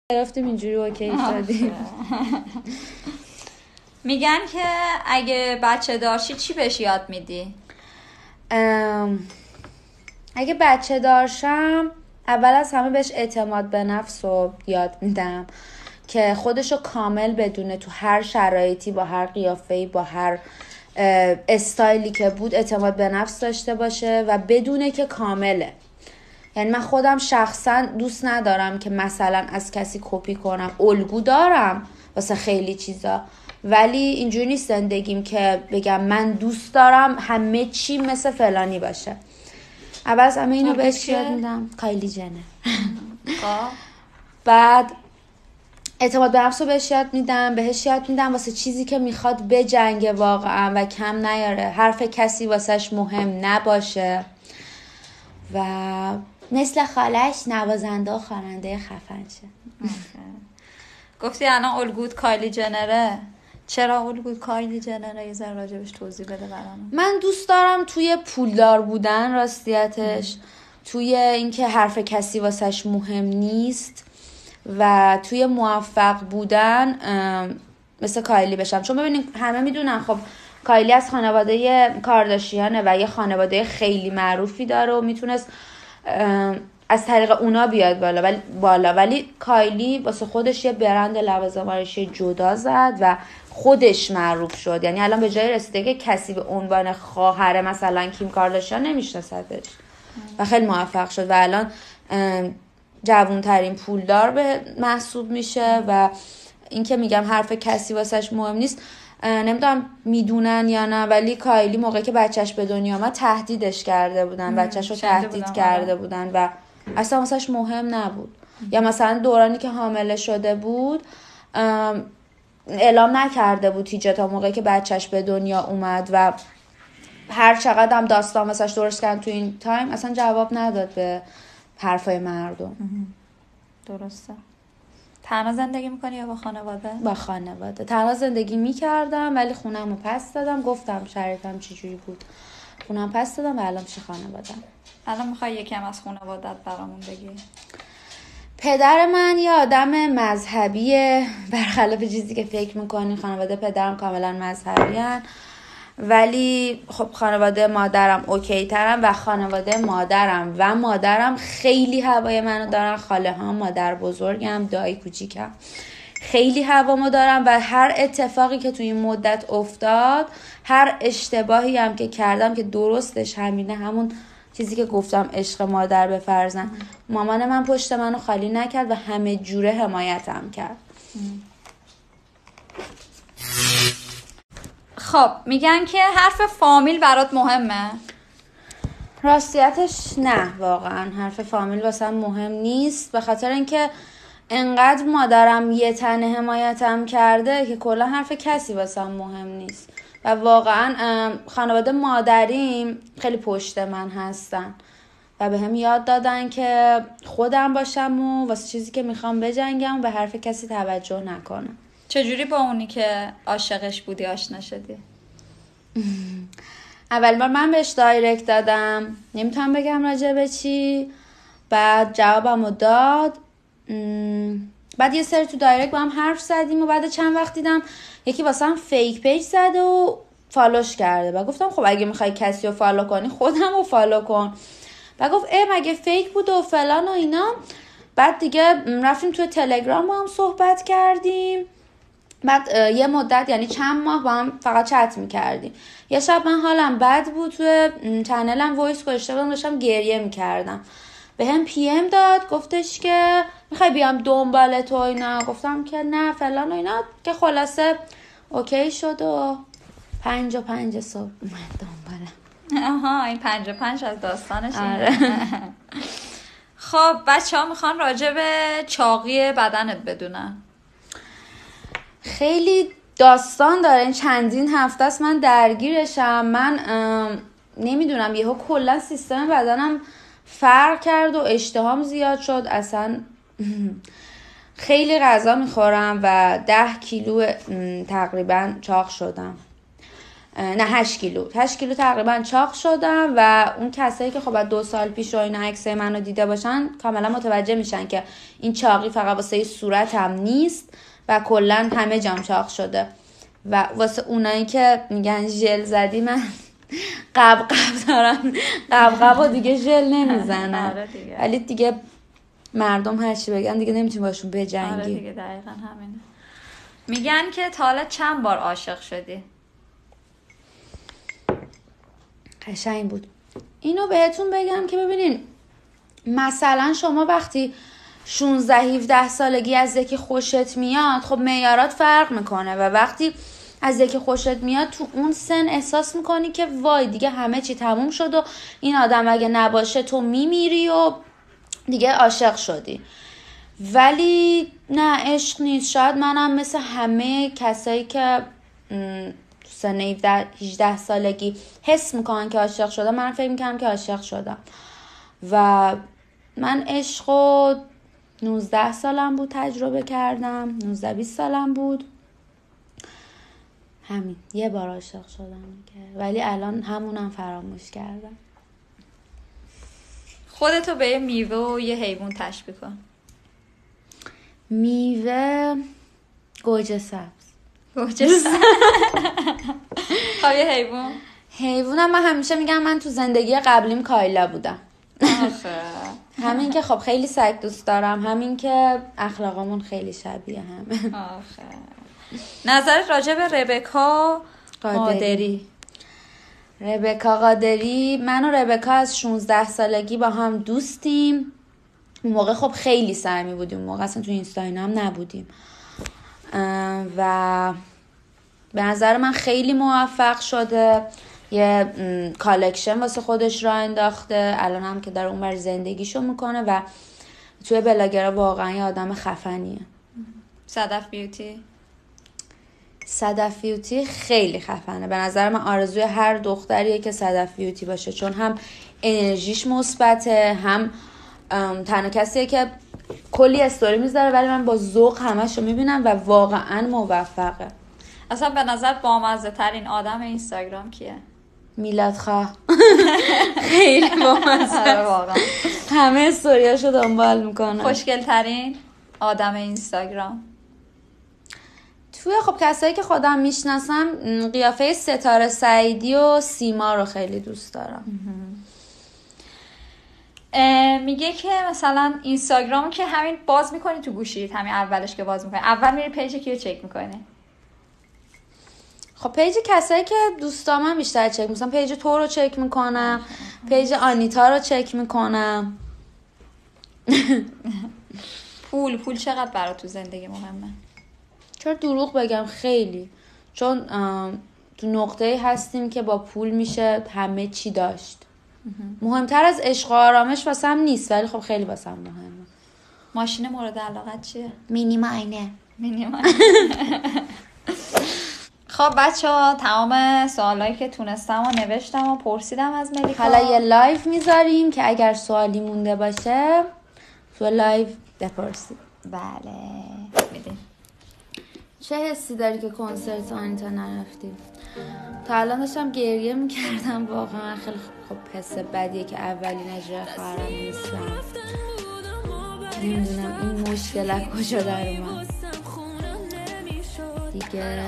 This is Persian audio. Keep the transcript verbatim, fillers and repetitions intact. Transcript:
گرفتیم اینجوری اوکی شدیم. میگن که اگه بچه دارشی چی بهش یاد میدی؟ اگه بچه دارشم اول از همه بهش اعتماد به نفس رو یاد میدم که خودشو کامل بدونه، تو هر شرایطی با هر قیافه‌ای با هر استایلی که بود اعتماد به نفس داشته باشه و بدونه که کامله. یعنی من خودم شخصا دوست ندارم که مثلا از کسی کپی کنم. الگو دارم واسه خیلی چیزا، ولی اینجوری نیست زندگیم که بگم من دوست دارم همه چی مثل فلانی باشه. اول از همه اینو بهش یاد میدم. کایلی جنر. بعد اعتماد به نفس رو بهش یاد میدم، بهش یاد میدم واسه چیزی که میخواد بجنگه واقعا و کم نیاره، حرف کسی واسهش مهم نباشه و مثل خالش نوازنده و خواننده خفن شه. گفتی الان الگوت کایلی جنره، چرا الگوت کایلی جنره؟ یه ذره راجبش توضیح بده برام. من دوست دارم توی پولدار بودن راستیتش، توی اینکه حرف کسی واسش مهم نیست و توی موفق بودن مثل کایلی بشم. چون ببینید همه میدونن خب کایلی از خانواده کارداشیانه و یه خانواده خیلی معروفی داره و میتونست از طریق اونا بیاد بالا، ولی بالا ولی کایلی واسه خودش یه برند لوازم آرایشی جدا زد و خودش معروف شد. یعنی الان به جای رسیده که کسی به عنوان خواهر مثلا کیم کارداشیان نمیشناسدش و خیلی موفق شد و الان جوانترین پولدار به محسوب میشه. و این که میگم حرف کسی واسش مهم نیست، نمیدونم میدونن یا نه، ولی کایلی موقعی که بچهش به دنیا آمد تهدیدش کرده بودن، بچهش رو تهدید بودن کرده آره. بودن و اصلا واسش مهم نبود. ام. یا مثلا دورانی که حامله شده بود اعلام نکرده بود هیچ تا موقعی که بچهش به دنیا اومد و هر چقدر هم داستان واسش درست کردن تو این تایم اصلا جواب نداد به حرفای مردم. درسته. تنها زندگی میکنی یا با خانواده؟ با خانواده. تنها زندگی میکردم ولی خونم رو پس دادم. گفتم شرایطم چی جوری بود، خونم پس دادم و الان پیش خانوادم. الان میخوای یکم از خانوادت برامون بگی؟ پدر من یه آدم مذهبیه، برخلاف چیزی که فکر میکنی. خانواده پدرم کاملا مذهبی هن، ولی خب خانواده مادرم اوکی ترم و خانواده مادرم و مادرم خیلی هوای منو دارن. خاله ها، مادر بزرگم، دایی کوچیکم خیلی هوامو دارن و هر اتفاقی که توی این مدت افتاد، هر اشتباهی هم که کردم که درستش همینه، همون چیزی که گفتم عشق مادر به فرزند، مامان من پشت منو خالی نکرد و همه جوره حمایتم کرد. خب میگن که حرف فامیل برات مهمه؟ راستیتش نه، واقعا حرف فامیل واسم مهم نیست، به خاطر اینکه انقدر مادرم یه تنه حمایتم کرده که کلا حرف کسی واسم مهم نیست و واقعا خانواده مادریم خیلی پشت من هستن و به هم یاد دادن که خودم باشم و واسه چیزی که میخوام بجنگم و به حرف کسی توجه نکنم. چجوری با اونی که عاشقش بودی آشنا شدی؟ اول بار من بهش دایرکت دادم، نمیتونم بگم راجع به چی، بعد جوابمو داد. بعد یه سری تو دایرکت با هم حرف زدیم و بعد چند وقت دیدم یکی واسم فیک پیج زده و فالوش کرده و گفتم خب اگه میخوای کسی رو فالو کنی خودم رو فالو کن. و گفت اه مگه فیک بود و فلان و اینا. بعد دیگه رفتیم توی تلگرام با هم صحبت کردیم. بعد یه مدت یعنی چند ماه با هم فقط چت میکردیم. یه شب من حالم بد بود، توی چنلم وایس گذاشته بودم داشتم گریه میکردم، به هم پی ام داد گفتش که میخوای بیام دنبال تو اینا. گفتم که نه فلان و اینا، که خلاصه اوکی شد و پنج و پنج صبح اومد دنبالم. آها این پنج و پنج از داستانش. آره. خب بچه ها میخوان راجع به چاقی بدنت بدونن. خیلی داستان داره، این چندین هفته است من درگیرشم. من نمیدونم یهو کلا سیستم بدنم فرق کرد و اشتهام زیاد شد. اصلا خیلی غذا میخورم و ده کیلو تقریبا چاق شدم. نه هشت کیلو هشت کیلو تقریبا چاق شدم و اون کسایی که خب از دو سال پیش و اینا عکسای منو دیده باشن کاملا متوجه میشن که این چاقی فقط واسه صورتم نیست و کلا همه جام چاق شده. و واسه اونایی که میگن ژل زدی، من قب قب دارم، قب قب و دیگه ژل نمیزنم، ولی دیگه مردم هر چی بگن دیگه نمیتونی باشون بجنگی. آره دیگه دقیقاً همینه. میگن که تا حالا چند بار عاشق شدی؟ قشنگ بود. اینو بهتون بگم که ببینین مثلا شما وقتی شانزده هفده سالگی از یکی خوشت میاد، خب معیارات فرق میکنه و وقتی از یکی خوشت میاد تو اون سن احساس میکنی که وای دیگه همه چی تموم شد و این آدم اگه نباشه تو میمیری و دیگه عاشق شدی. ولی نه، عشق نیست. شاید منم مثل همه کسایی که تو سن هجده سالگی حس میکنن که عاشق شدم، من فکر میکنم که عاشق شدم و من عشقو نوزده سالم بود تجربه کردم، نوزده بیست سالم بود، همین یه بار عاشق شدم که ولی الان همونم فراموش کردم. خودتو به یه میوه و یه حیوان تشبیه کن. میوه گوجه سبز. گوجه سبز. خب یه حیوان؟ حیوانم من همیشه میگم من تو زندگی قبلیم کایلا بودم. آخه همین که خب خیلی سگ دوست دارم، همین که اخلاقمون خیلی شبیه همه. آخه نظرت راجع به ربکا قادری؟ ربکا قادری، من و ربکا از شانزده سالگی با هم دوستیم. اون موقع خب خیلی صمیمی بودیم، اون موقع اصلا تو اینستا اینا هم نبودیم و به نظر من خیلی موفق شده، یه کالکشن واسه خودش راه انداخته، الان هم که داره اونور زندگیشو میکنه و توی بلاگرها واقعا یه آدم خفنیه. صدف بیوتی؟ صدف بیوتی خیلی خفنه، به نظر من آرزوی هر دختریه که صدف بیوتی باشه، چون هم انرژیش مثبته، هم تنها کسیه که کلی استوری میذاره ولی من با ذوق همشو میبینم و واقعا موفقه. اصلا به نظر بامزه ترین آدم اینستاگرام کیه؟ میلاد خواه. خیلی بامزه واقعا، همه استوریاشو دنبال میکنه. خوشگل ترین آدم اینستاگرام؟ توی خب کسایی که خودم میشناسم قیافه ستاره سعیدی و سیما رو خیلی دوست دارم. میگه که مثلا اینستاگرام که همین باز میکنی تو گوشیت، همین اولش که باز میکنی اول میری پیج کیو چک میکنی؟ خب پیج کسایی که دوستا من بیشتر چک میکنم، پیج تو رو چک میکنم، پیج آنیتا رو چک میکنم. پول پول چقدر برای تو زندگی مهمه؟ چرا دروغ بگم خیلی، چون تو نقطه هستیم که با پول میشه همه چی داشت. مهمتر از عشق و آرامش واسم نیست ولی خب خیلی واسم مهمه. ماشین مورد علاقت چیه؟ مینی ماینه. مینی ماینه. خب بچه ها تمام سوالایی که تونستم و نوشتم و پرسیدم از ملیکا. حالا یه لایف میذاریم که اگر سوالی مونده باشه تو لایف بپرسید. بله میدیم. چه حسی داری که کنسرت آنیتا نرفتی؟ تا الان داشتم گریه میکردم، واقعا خیلی خب حس بدیه که اولین اجرای خواهرم نیستم. نمیدونم این مشکل از کجا در اومد دیگه.